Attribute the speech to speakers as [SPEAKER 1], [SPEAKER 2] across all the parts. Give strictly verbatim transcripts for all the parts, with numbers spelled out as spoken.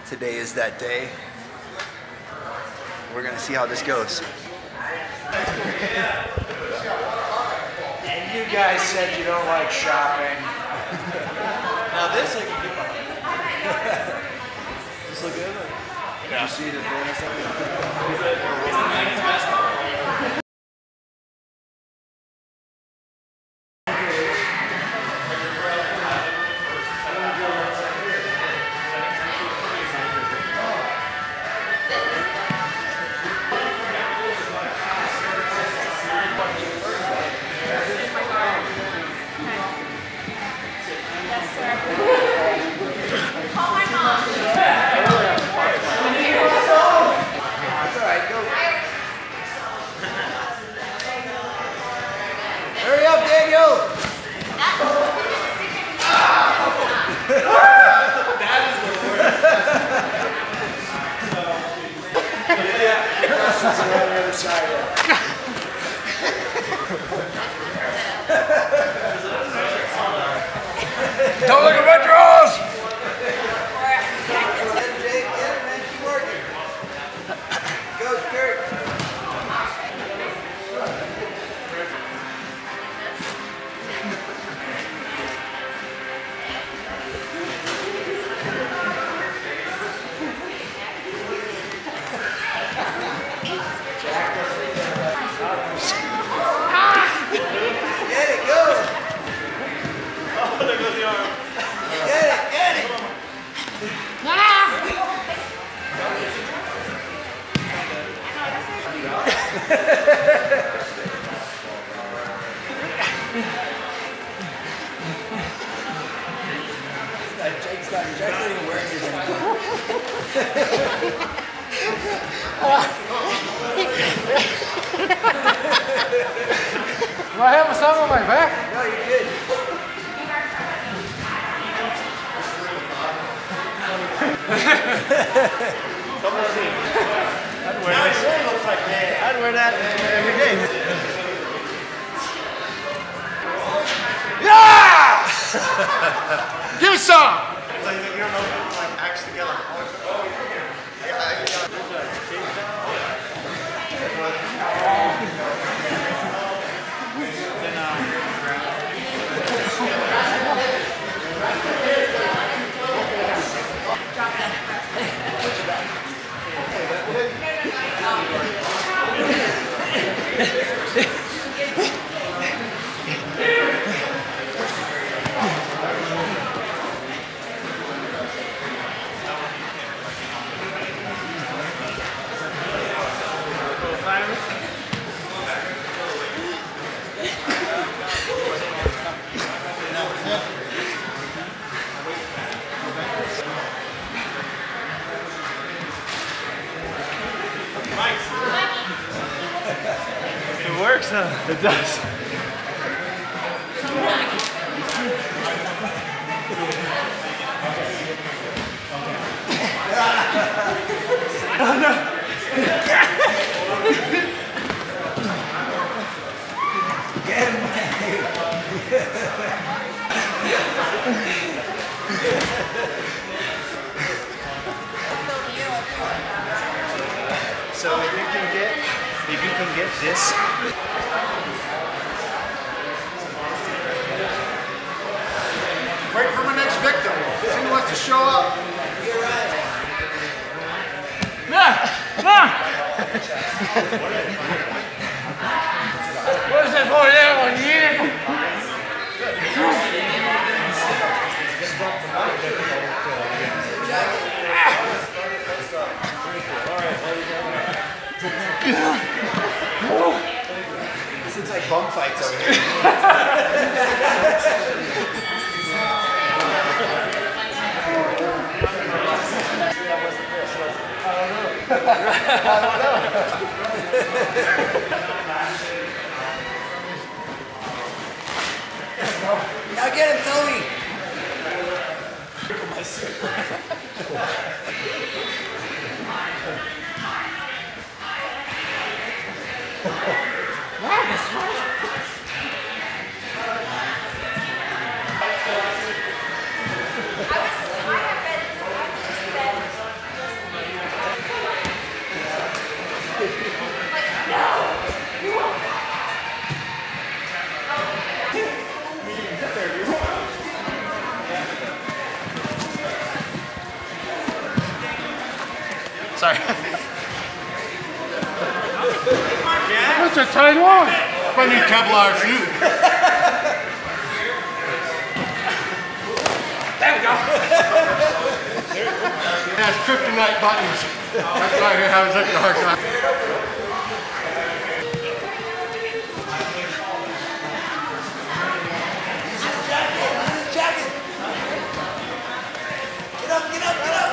[SPEAKER 1] Today is that day. We're gonna see how this goes.
[SPEAKER 2] And you guys said you don't like shopping.
[SPEAKER 1] Now this I can get behind. This look good? Did
[SPEAKER 2] Yeah.
[SPEAKER 1] you see the thing or something? Hurry up, Daniel!
[SPEAKER 2] That is the worst. Yeah, Preston's on the other side.
[SPEAKER 1] Don't look at my drawers! Go, Kurt! Get it, go!
[SPEAKER 2] Oh, there goes the arm.
[SPEAKER 1] Get it, get it! Jake's not, Jake's not even wearing his anymore.
[SPEAKER 3] Do I have some on my back?
[SPEAKER 1] No, you're good.
[SPEAKER 2] Double C. I'd wear that. It looks like that.
[SPEAKER 1] I'd wear that every day. Yeah! Give me some!
[SPEAKER 2] It's like you don't know if it's like axe together.
[SPEAKER 3] It works, huh? It does. Oh no!
[SPEAKER 1] So if you can get, if you can get this.
[SPEAKER 2] Wait for my next victim. See who wants to show up.
[SPEAKER 1] You're right.
[SPEAKER 3] Nah! Nah! What is that for there on here?
[SPEAKER 1] This looks like bum fights over here. I don't know. Now get him, Tony. Sorry.
[SPEAKER 3] That's a tight one.
[SPEAKER 2] I need Kevlar shoe.
[SPEAKER 3] There we go.
[SPEAKER 2] That's kryptonite buttons. That's why I have such a hard time.
[SPEAKER 4] Get up, get up, get up.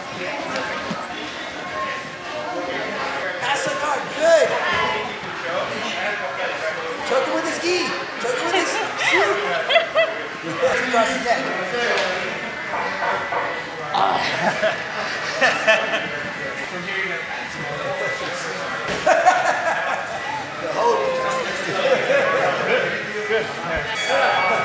[SPEAKER 4] Pass the guard, good. Choke him with his gi. Choke him with his shoe. Across his neck.
[SPEAKER 1] Good. Good.